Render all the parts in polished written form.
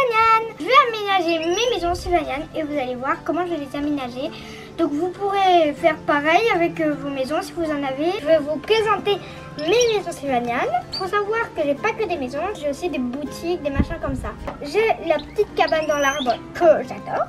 Sylvanian. Je vais aménager mes maisons Sylvanian et vous allez voir comment je vais les aménager. Donc vous pourrez faire pareil avec vos maisons si vous en avez. Je vais vous présenter mes maisons Sylvanian. Il faut savoir que j'ai pas que des maisons, j'ai aussi des boutiques, des machins comme ça. J'ai la petite cabane dans l'arbre que j'adore.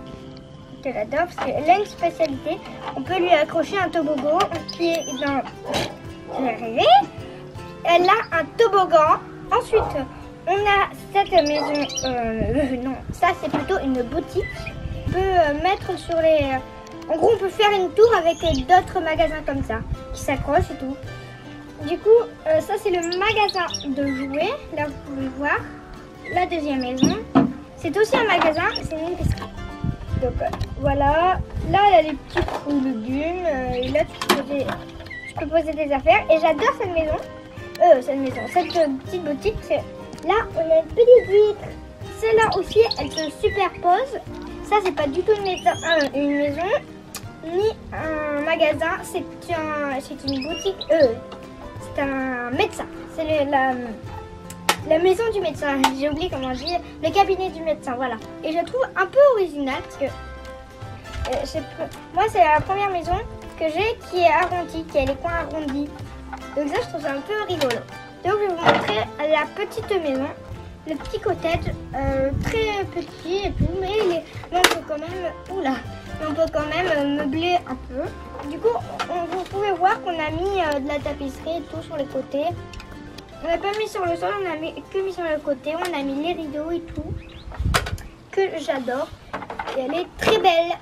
Parce qu'elle a une spécialité. On peut lui accrocher un toboggan qui est dans... Je vais arriver. Elle a un toboggan. Ensuite, on a cette maison... non, ça c'est plutôt une boutique. On peut mettre sur les... En gros, on peut faire une tour avec d'autres magasins comme ça, qui s'accrochent et tout. Du coup, ça c'est le magasin de jouets. Là, vous pouvez voir. La deuxième maison. C'est aussi un magasin, c'est une épicerie. Donc voilà. Là, il y a les petits fruits de légumes. Et là, tu peux poser des affaires. Et j'adore cette maison. Cette petite boutique. Là, on a une petite vitre. Celle-là aussi, elle se superpose. Ça, c'est pas du tout une maison ni un magasin. C'est une boutique. C'est un médecin. C'est la maison du médecin. J'ai oublié comment dire. Le cabinet du médecin. Voilà. Et je la trouve un peu originale parce que moi, c'est la première maison que j'ai qui est arrondie, qui a les coins arrondis. Donc ça, je trouve ça un peu rigolo. Donc, je vais vous montrer la petite maison. Le petit cottage, très petit et tout, mais on peut quand même, on peut quand même meubler un peu. Du coup, vous pouvez voir qu'on a mis de la tapisserie et tout sur les côtés. On n'a pas mis sur le sol, on a que mis sur le côté. On a mis les rideaux et tout, que j'adore. Et elle est très belle.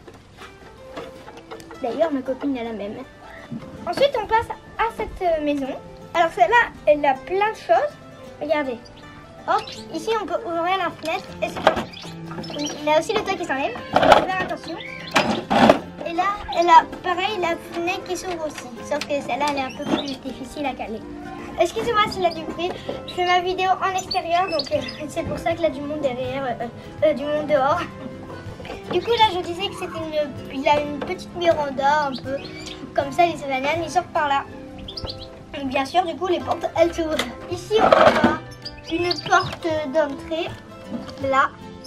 D'ailleurs, ma copine a la même. Ensuite, on passe à cette maison. Alors celle-là, elle a plein de choses. Regardez. Hop, ici on peut ouvrir la fenêtre et c'est parti. Il y a aussi le toit qui s'enlève, faire attention. Et là, elle a pareil la fenêtre qui s'ouvre aussi. Sauf que celle-là, elle est un peu plus difficile à caler. Excusez-moi s'il y a du bruit, je fais ma vidéo en extérieur, donc c'est pour ça qu'il y a du monde derrière, du monde dehors. Du coup là, je disais que il a une petite véranda un peu comme ça, les Sylvanian, ils sortent par là. Et bien sûr, du coup, les portes, elles s'ouvrent. Ici, on a une porte d'entrée, là,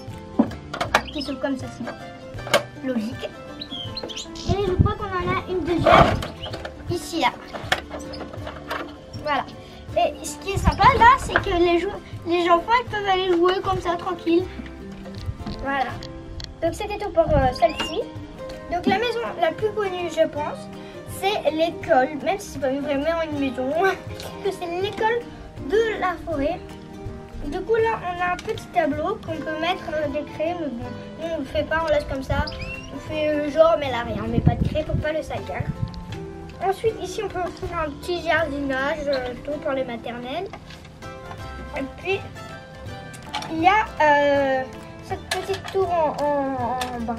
qui s'ouvre comme ça, c'est logique. Et je crois qu'on en a une deuxième, ici, là. Voilà. Et ce qui est sympa, là, c'est que les enfants, ils peuvent aller jouer comme ça, tranquille. Voilà. Donc, c'était tout pour celle-ci. Donc, la maison la plus connue, je pense, c'est l'école. Même si c'est pas vraiment une maison, que c'est l'école de la forêt. Du coup là on a un petit tableau qu'on peut mettre des craies, mais bon, nous on le fait pas, on laisse comme ça. On fait genre mais là rien, on met pas de craie pour pas le salir. Ensuite ici on peut faire un petit jardinage, tout pour les maternelles. Et puis il y a cette petite tour en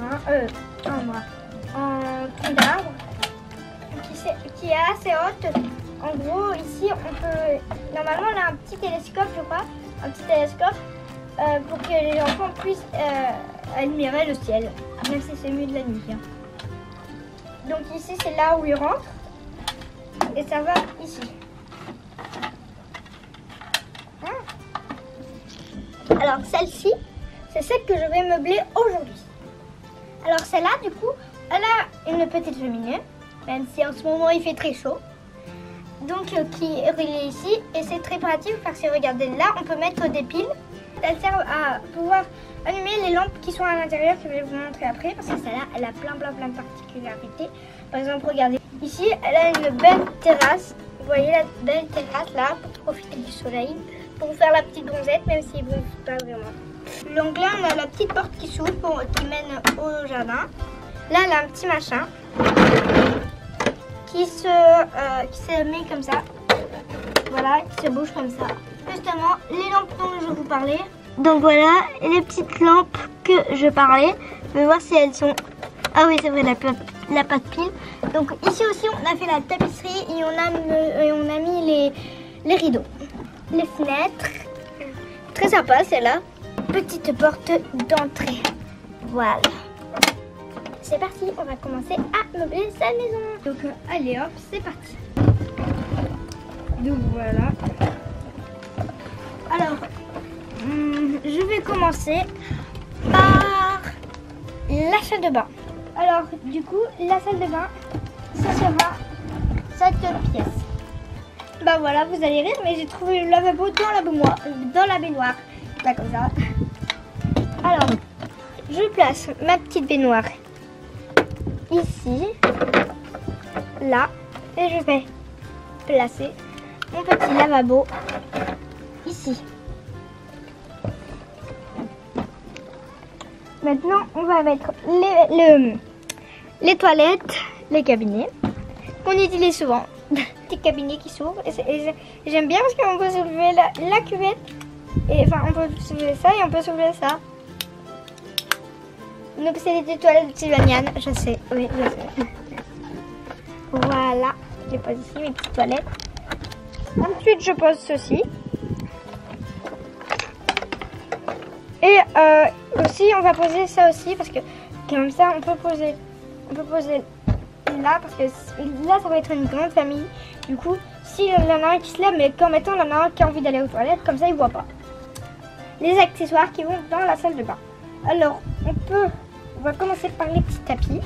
tronc d'arbre qui est assez haute. En gros ici on peut, normalement on a un petit télescope je crois. Un petit télescope pour que les enfants puissent admirer le ciel, même si c'est mieux de la nuit. Hein. Donc ici c'est là où ils rentrent et ça va ici. Alors celle-ci, c'est celle que je vais meubler aujourd'hui. Alors celle-là du coup, elle a une petite cheminée, même si en ce moment il fait très chaud. Donc qui est relié ici et c'est très pratique parce que regardez là on peut mettre des piles. Elles servent à pouvoir allumer les lampes qui sont à l'intérieur que je vais vous montrer après parce que celle-là elle a plein de particularités. Par exemple regardez ici elle a une belle terrasse. Vous voyez la belle terrasse là pour profiter du soleil, pour faire la petite bronzette même si bon pas vraiment. Donc là on a la petite porte qui s'ouvre qui mène au jardin. Là elle a un petit machin qui se met comme ça, voilà, qui se bouge comme ça. Justement, les lampes dont je vous parlais. Donc voilà, les petites lampes que je parlais. Je vais voir si elles sont... Ah oui, c'est vrai, la pas de pile. Donc ici aussi, on a fait la tapisserie et on a mis les rideaux. Les fenêtres. Très sympa, celle-là. Petite porte d'entrée. Voilà. C'est parti, on va commencer à meubler sa maison. Donc allez hop, c'est parti. Donc voilà. Alors, je vais commencer par la salle de bain. Alors, du coup, la salle de bain, ça sera cette pièce. Bah voilà, vous allez rire, mais j'ai trouvé le lavabo dans la baignoire. Pas comme ça. Alors, je place ma petite baignoire ici, là, et je vais placer mon petit lavabo ici. Maintenant, on va mettre les toilettes, les cabinets qu'on utilise souvent. Petit cabinet qui s'ouvre. Et j'aime bien parce qu'on peut soulever la cuvette. Et enfin, on peut soulever ça et on peut soulever ça. Donc, c'est des toilettes de Sylvaniane. Je sais, oui, je sais. Voilà, je pose ici mes petites toilettes. Ensuite, je pose ceci. Et aussi, on va poser ça aussi parce que comme ça, on peut poser là parce que là, ça va être une grande famille. Du coup, s'il y en a un qui se lève, mais qu'en mettant, il y en a un qui a envie d'aller aux toilettes, comme ça, il ne voit pas. Les accessoires qui vont dans la salle de bain. Alors, on va commencer par les petits tapis.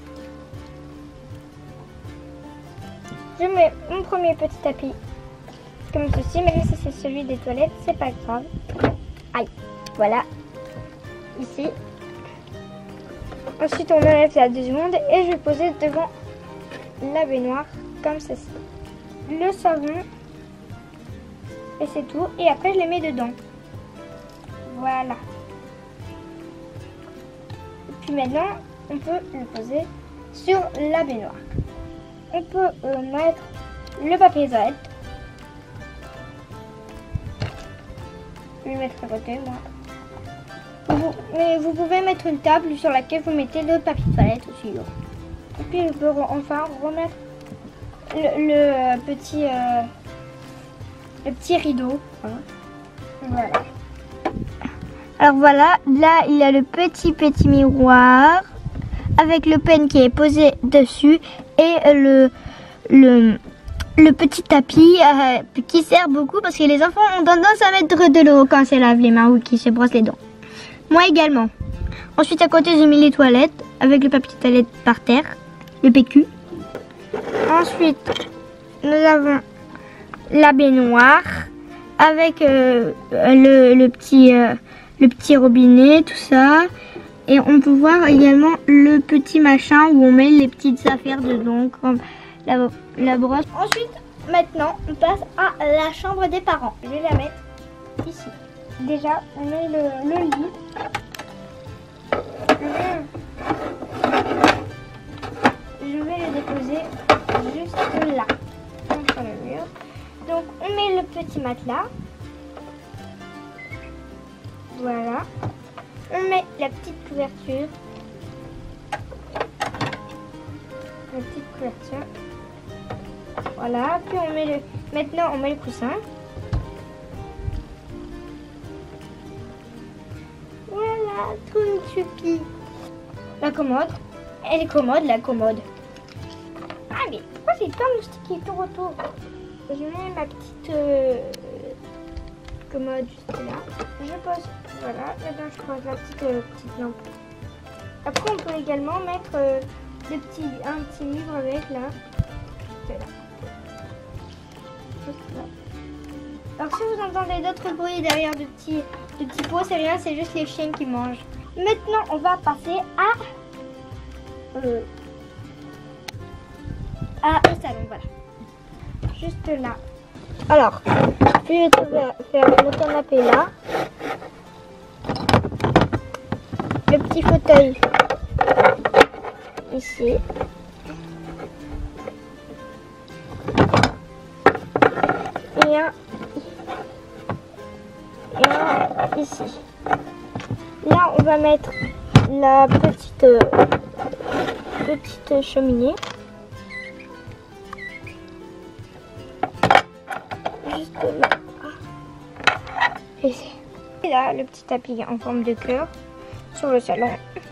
Je mets mon premier petit tapis comme ceci, mais si c'est celui des toilettes, c'est pas grave. Aïe, voilà, ici. Ensuite, on enlève la 2 secondes et je vais poser devant la baignoire comme ceci. Le savon, et c'est tout. Et après, je les mets dedans. Voilà. Et puis maintenant, on peut le poser sur la baignoire. On peut mettre le papier toilette. Je vais le mettre à côté, moi. Mais vous pouvez mettre une table sur laquelle vous mettez le papier toilette aussi. Et puis je peux enfin remettre le petit rideau. Voilà. Alors voilà, là il y a le petit miroir avec le pen qui est posé dessus et le petit tapis qui sert beaucoup parce que les enfants ont tendance à mettre de l'eau quand ils se lavent les mains ou qu'ils se brossent les dents. Moi également. Ensuite à côté j'ai mis les toilettes avec le papier toilette par terre, le PQ. Ensuite nous avons la baignoire avec le petit robinet, tout ça. Et on peut voir également le petit machin où on met les petites affaires dedans comme la brosse. Ensuite, maintenant on passe à la chambre des parents. Je vais la mettre ici. Déjà, on met le lit. Je vais le déposer juste là, contre le mur. Donc, on met le petit matelas. Voilà. On met la petite couverture. La petite couverture. Voilà. Puis on met maintenant on met le coussin. Voilà, tout choupi. La commode. Elle est commode, la commode. Ah mais pourquoi c'est plein de moustiques qui tournent autour? Je mets ma petite commode juste là. Je pose, voilà, là-dedans je pose la petite lampe. Après on peut également mettre un petit livre avec là. Juste là. Juste là. Alors si vous entendez d'autres bruits derrière de petits pots, c'est rien, c'est juste les chiens qui mangent. Maintenant on va passer au salon, voilà. Juste là. Alors, je vais faire le canapé là. Le petit fauteuil ici. Et un ici. Là, on va mettre la petite cheminée. Juste là. Et là, le petit tapis en forme de cœur sur le salon.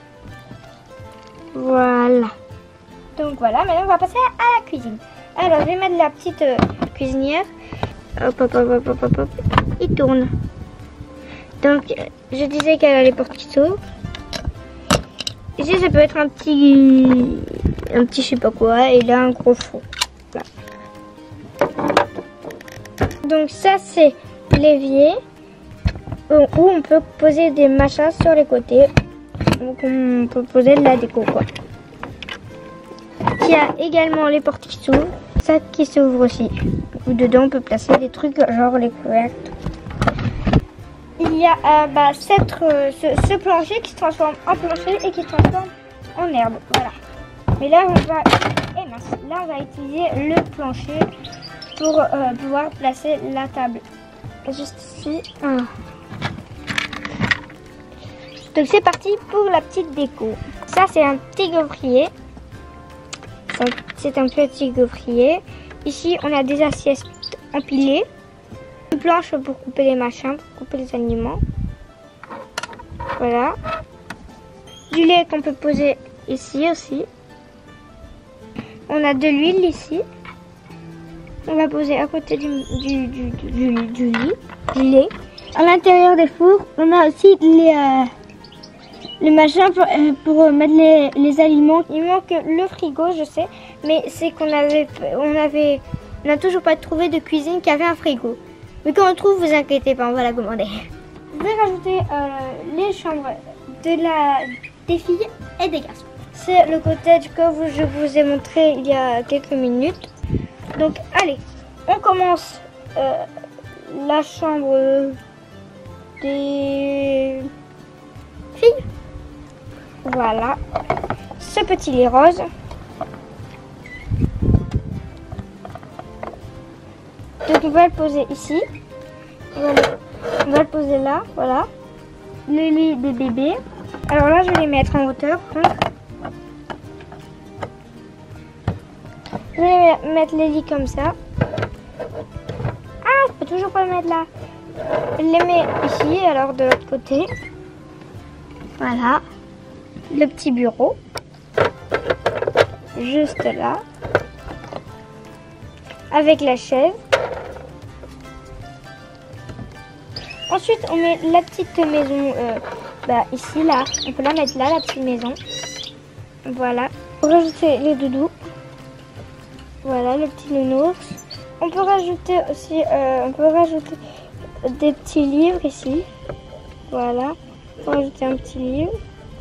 Voilà. Donc voilà, maintenant on va passer à la cuisine. Alors, je vais mettre la petite cuisinière. Hop, hop, hop, hop, hop, hop. Il tourne. Donc, je disais qu'elle a les portes qui s'ouvrent. Ici, ça peut être un petit je sais pas quoi, et là, un gros four. Voilà. Donc, ça, c'est l'évier où on peut poser des machins sur les côtés. Donc, on peut poser de la déco, quoi. Il y a également les portes qui s'ouvrent, ça qui s'ouvre aussi. Où dedans, on peut placer des trucs genre les couvercles. Il y a ce plancher qui se transforme en plancher et qui se transforme en herbe. Voilà. Mais là, on va utiliser le plancher pour pouvoir placer la table. Juste ici. Donc c'est parti pour la petite déco. Ça, c'est un petit gaufrier. C'est un petit gaufrier. Ici, on a des assiettes empilées. Une planche pour couper les machins, pour couper les aliments. Voilà. Du lait qu'on peut poser ici aussi. On a de l'huile ici. On va poser à côté du lait. À l'intérieur des fours, on a aussi les machins pour mettre les aliments. Il manque le frigo, je sais, mais c'est qu'on n'a toujours pas trouvé de cuisine qui avait un frigo. Mais quand on trouve, vous inquiétez pas, on va la commander. Je vais rajouter les chambres des filles et des garçons. C'est le cottage que je vous ai montré il y a quelques minutes. Donc allez, on commence la chambre des filles. Voilà, ce petit lit rose. Donc on va le poser ici. On va le poser là, voilà. Le lit des bébés. Alors là, je vais les mettre en hauteur. Je vais mettre les lits comme ça. Ah, je peux toujours pas le mettre là. Je les mets ici, alors de l'autre côté. Voilà. Le petit bureau. Juste là. Avec la chaise. Ensuite, on met la petite maison ici, là. On peut la mettre là, la petite maison. Voilà. On peut rajouter les doudous. Voilà, le petit nounours. On peut rajouter aussi des petits livres ici. Voilà. On peut rajouter un petit livre.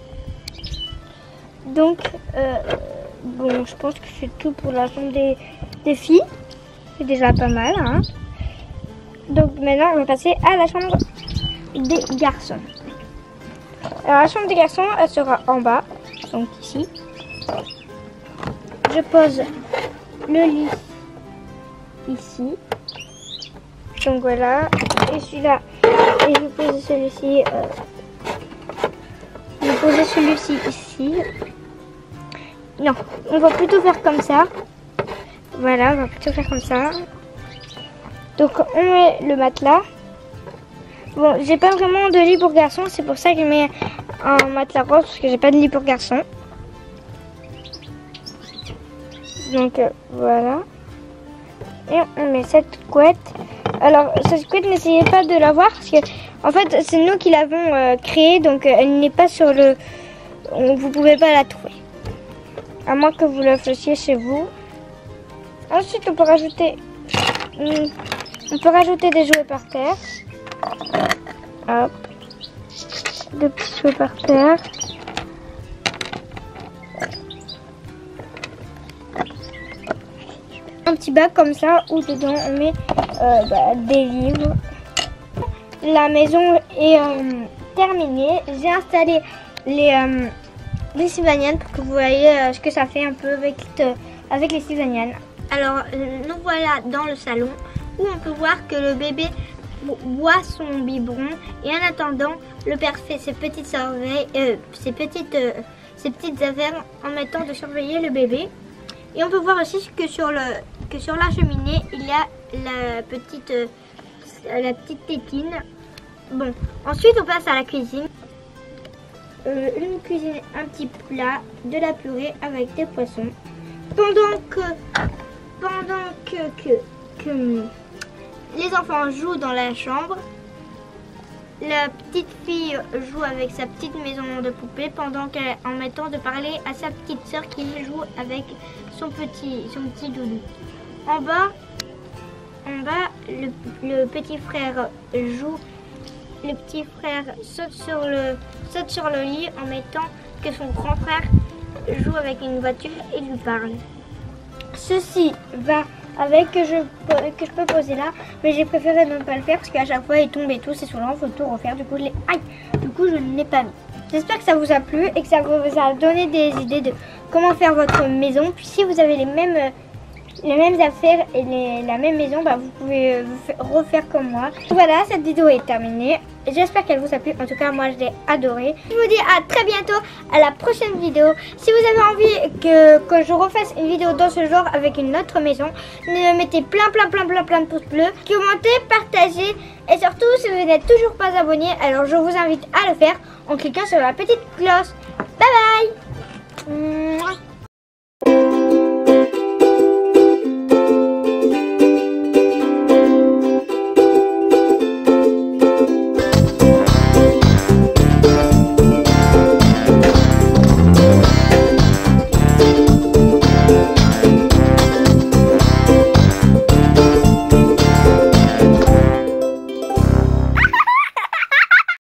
Donc, bon, je pense que c'est tout pour la chambre des filles. C'est déjà pas mal, hein. Donc maintenant, on va passer à la chambre des garçons. Alors la chambre des garçons, elle sera en bas, donc ici. Je pose le lit ici. Donc voilà, et celui-là, et je vais poser celui-ci. Je vais poser celui-ci ici. Non, on va plutôt faire comme ça. Voilà, on va plutôt faire comme ça. Donc on met le matelas. Bon, j'ai pas vraiment de lit pour garçon, c'est pour ça que je mets un matelas rose parce que j'ai pas de lit pour garçon. Donc voilà. Et on met cette couette. Alors cette couette, n'essayez pas de la voir parce que en fait c'est nous qui l'avons créée, donc elle n'est pas sur le. Vous pouvez pas la trouver. À moins que vous la fassiez chez vous. Ensuite on peut rajouter. On peut rajouter des jouets par terre. Hop. Des petits jouets par terre. Un petit bac comme ça où dedans on met des livres. La maison est terminée. J'ai installé les Sylvaniennes pour que vous voyez ce que ça fait un peu avec les Sylvaniennes. Alors nous voilà dans le salon où on peut voir que le bébé boit son biberon et en attendant le père fait ses petites affaires en mettant de surveiller le bébé. Et on peut voir aussi que sur la cheminée il y a la petite tétine. Bon, ensuite on passe à la cuisine. Une cuisine, un petit plat, de la purée avec des poissons. Pendant que les enfants jouent dans la chambre, la petite fille joue avec sa petite maison de poupée pendant qu'elle en mettant de parler à sa petite sœur qui joue avec son petit doudou. En bas, le petit frère joue. Le petit frère saute sur le lit en mettant que son grand frère joue avec une voiture et lui parle. Ceci va avec que je peux poser là, mais j'ai préféré ne pas le faire parce qu'à chaque fois il tombe et tout, c'est souvent, il faut tout refaire. Du coup je ne l'ai pas mis. J'espère que ça vous a plu et que ça vous a donné des idées de comment faire votre maison. Puis si vous avez les mêmes affaires et la même maison, bah, vous pouvez refaire comme moi. Voilà, cette vidéo est terminée. J'espère qu'elle vous a plu. En tout cas, moi, je l'ai adorée. Je vous dis à très bientôt, à la prochaine vidéo. Si vous avez envie que je refasse une vidéo dans ce genre avec une autre maison, mettez plein de pouces bleus, commentez, partagez. Et surtout, si vous n'êtes toujours pas abonné, alors je vous invite à le faire en cliquant sur la petite cloche. Bye bye.